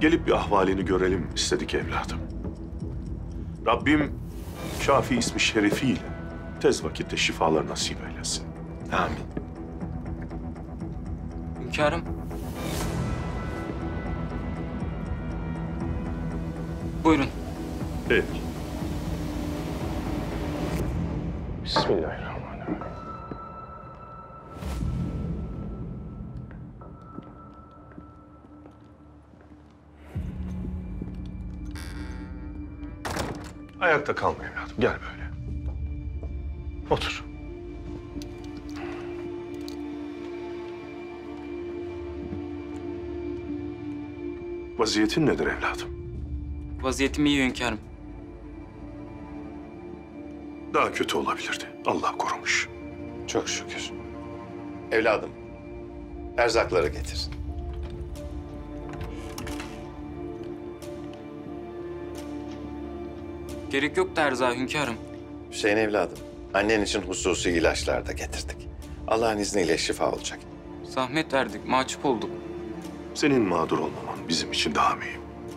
Gelip bir ahvalini görelim istedik evladım. Rabbim Şafi ismi şerifiyle tez vakitte şifalar nasip eylesin. Amin. Hünkârım. Buyurun. Evet. Bismillahirrahmanirrahim. Ayakta kalma evladım. Gel böyle. Otur. Vaziyetin nedir evladım? Vaziyetim iyi hünkârım. Daha kötü olabilirdi. Allah korumuş. Çok şükür. Evladım, erzakları getir. Gerek yok da erzağa hünkârım. Hüseyin evladım, annen için hususi ilaçlar da getirdik. Allah'ın izniyle şifa olacak. Zahmet verdik, mahcup olduk. Senin mağdur olmaman bizim için daha mühim.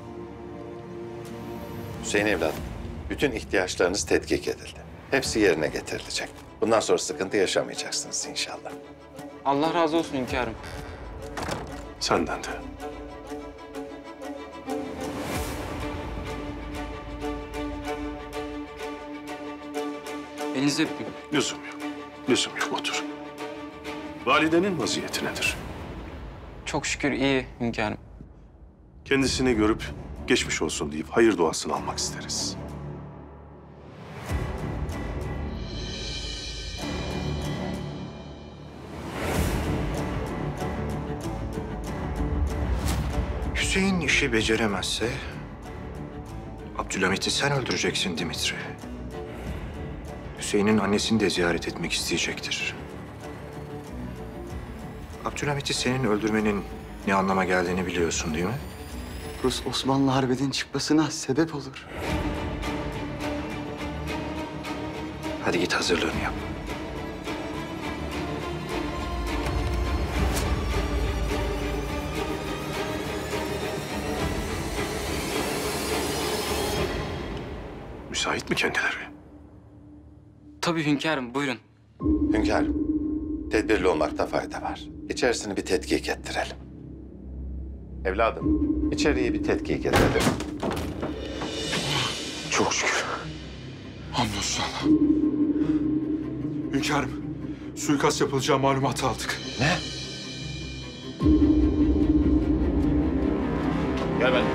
Hüseyin evladım, bütün ihtiyaçlarınız tetkik edildi. Hepsi yerine getirilecek. Bundan sonra sıkıntı yaşamayacaksınız inşallah. Allah razı olsun hünkârım. Senden de. Elinizi öpeyim. Lüzum yok. Lüzum yok. Otur. Validenin vaziyeti nedir? Çok şükür iyi hünkârım. Kendisini görüp geçmiş olsun deyip hayır duasını almak isteriz. Hüseyin işi beceremezse Abdülhamit'i sen öldüreceksin Dimitri. Hüseyin'in annesini de ziyaret etmek isteyecektir. Abdülhamit'i senin öldürmenin ne anlama geldiğini biliyorsun değil mi? Rus Osmanlı harbinin çıkmasına sebep olur. Hadi git hazırlığını yap. Müsait mi kendileri? Tabii hünkârım, buyurun. Hünkârım, tedbirli olmakta fayda var. İçerisini bir tetkik ettirelim. Evladım, içeriği bir tetkik edelim. Çok şükür. Hamdolsun Allah. Hünkârım, suikast yapılacağı malumatı aldık. Ne? Gel ben.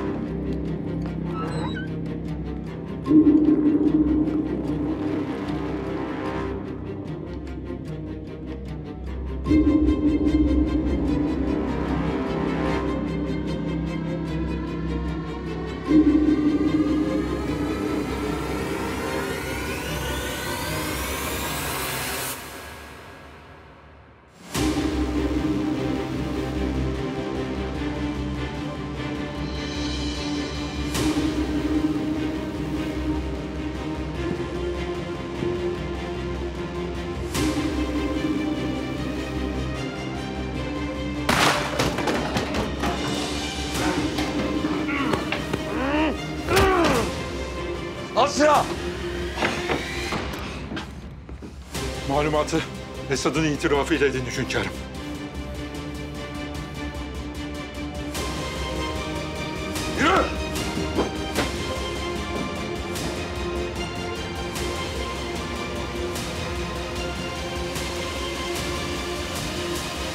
Malumatı Esad'ın itirafıyla edindik hünkârım.